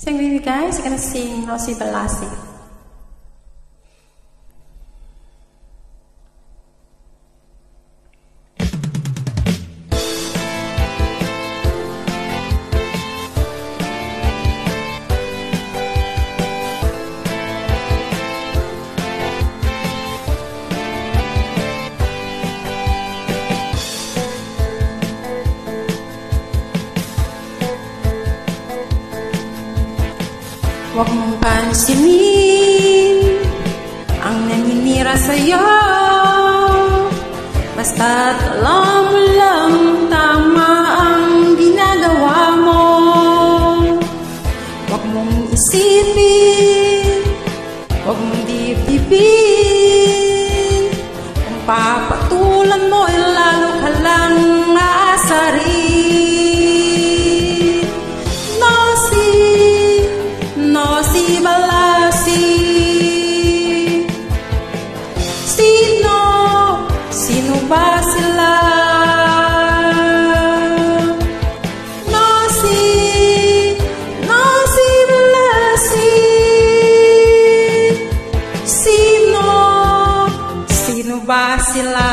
Sing with me, guys. You're gonna sing Nosy Balasi. Huwag mong pansinin ang naninira sa'yo, basta't alam mo lang tama ang ginagawa mo. Huwag mong isipin, huwag mong dibdibin, kung papatulan mo ay lalo ka lang aasarin. Nosy Balasi. Sino ba sila? Nosy Balasi. Sino ba sila?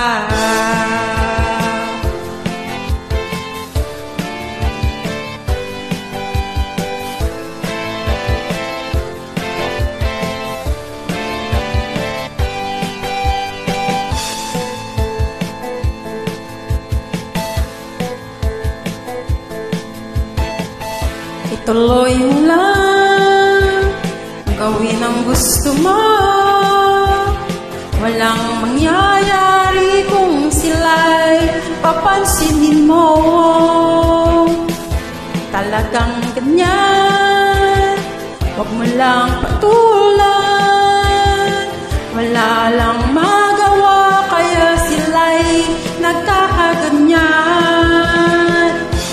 Ituloy mo lang, gawin ang gusto mo. Walang mangyayari kung sila'y papansinin mo. Talagang ganyan, huwag mo lang patulan. Wala lang magawa kaya sila'y nagkakaganyan.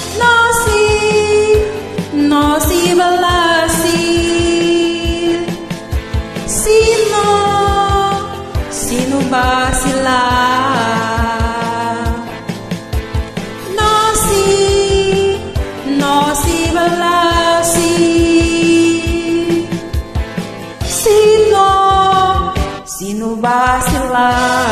Nosy Balasi. Sino ba sila? Nosy Balasi. Sino ba sila?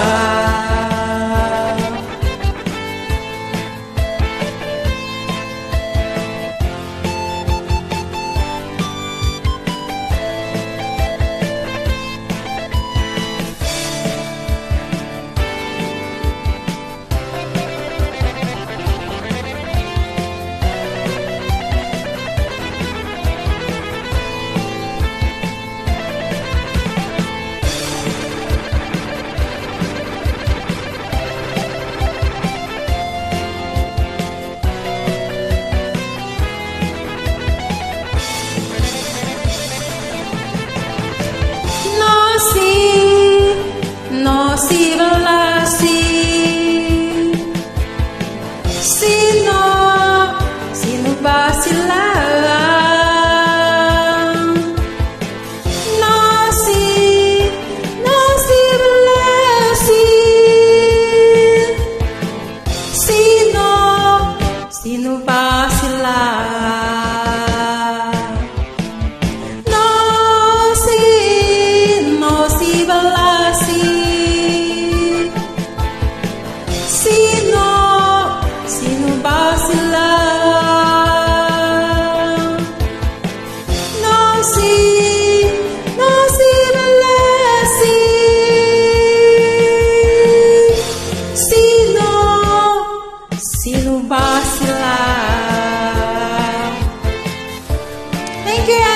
Nosy Balasi. Sino ba sila? Nosy Balasi. Sino ba sila? Nosy Balasi. Sino ba sila? Nosy Balasi. Sino ba sila? Thank you.